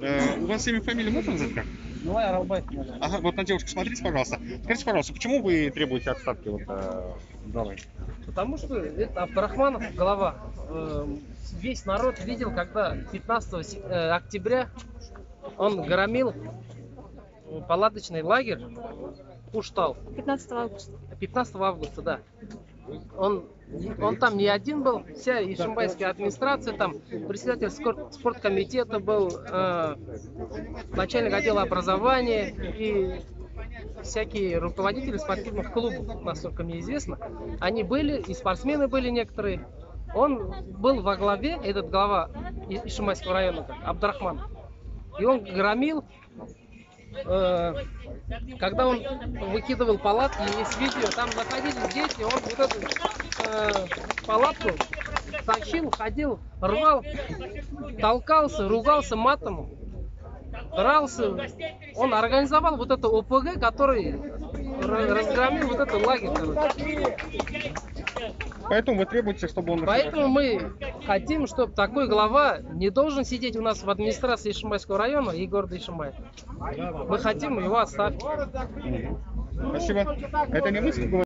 У вас имя, фамилия можно назвать как? Давай, Аралбай. Ага, вот на девушку смотрите, пожалуйста. Скажите, пожалуйста, почему вы требуете отставки главы? Потому что это Абдрахманов, глава. Весь народ видел, когда 15 октября он громил палаточный лагерь Куштал. 15 августа. 15 августа, да. Он там не один был, вся ишимбайская администрация, там председатель спорткомитета был, начальник отдела образования и всякие руководители спортивных клубов, насколько мне известно. Они были, и спортсмены были некоторые. Он был во главе, этот глава Ишимбайского района, Абдрахман. И он громил, когда он выкидывал палатки, есть видео, там находились дети, он вот эту палатку тащил, ходил, рвал, толкался, ругался матом, дрался. Он организовал вот это ОПГ, который разгромил вот этот лагерь. Поэтому вы требуете, чтобы он... Поэтому мы хотим, чтобы такой глава не должен сидеть у нас в администрации Ишимбайского района и города Ишимбай. Мы хотим его отставить. Спасибо. Это не мы